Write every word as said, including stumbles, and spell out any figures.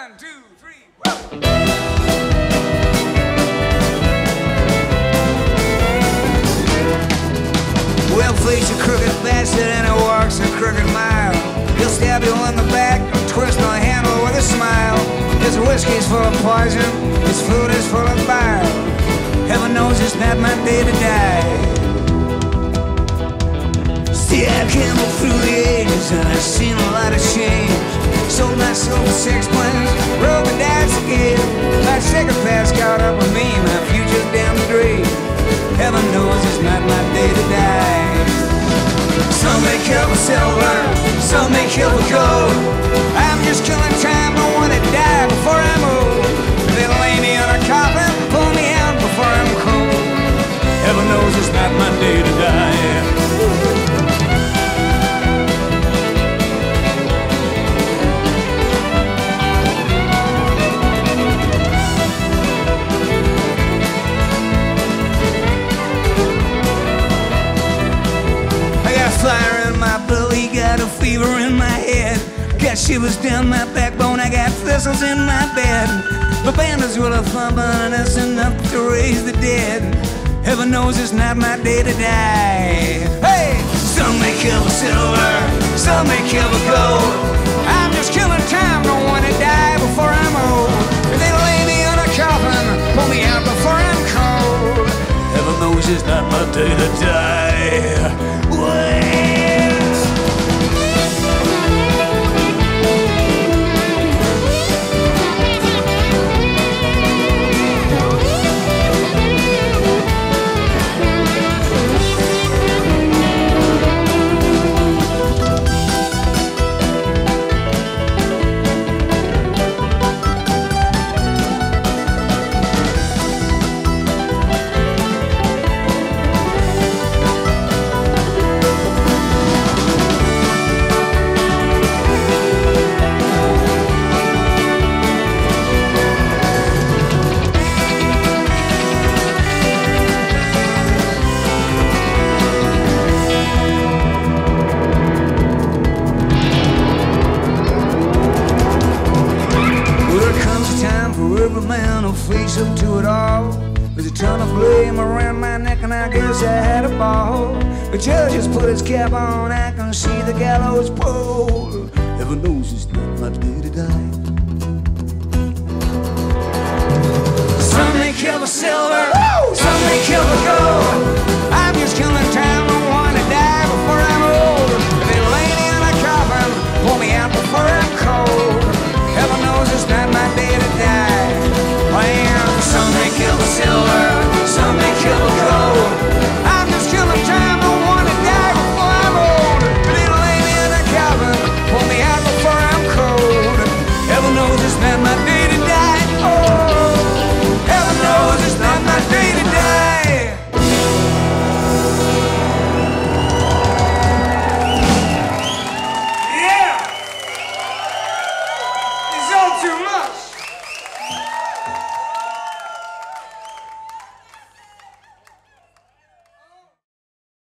One, two, three, whoa! Well, face a crooked bastard and he walks a crooked mile. He'll stab you in the back or twist the handle with a smile. His whiskey's full of poison, his food is full of bile. Heaven knows it's not my day to die. See, I came up through the ages and I've seen a lot of change. Sold my soul for sixpence, rolled the dice again. My psychopath's caught up with me, my future's down the drain. Heaven knows it's not my day to die. Some may kill for silver, some may kill for gold. I'm just killing time, I want to die before I'm old. They'll lay me on a coffin, pull me out before I'm cold. Heaven knows it's not my day to die. Fire in my belly, got a fever in my head. Got shivers down my backbone, I got thistles in my bed. The bandits will a thumping and that's enough to raise the dead. Heaven knows it's not my day to die. Hey! Some may kill for silver, some may kill for gold. I'm just killing time, don't want to die before I'm old. If they lay me on a coffin, pull me out before I'm cold. Heaven knows it's not my day to die. Face up to it all. There's a ton of blame around my neck and I guess I had a ball. The judge has put his cap on, I can see the gallows pole. Heaven knows it's not my day to die. Some may kill for silver,